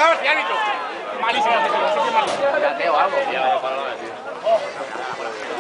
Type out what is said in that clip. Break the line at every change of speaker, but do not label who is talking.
llegado este árbitro. Malísimo, malísimo.
Ya, Teo, algo. Ya, para lo de decir.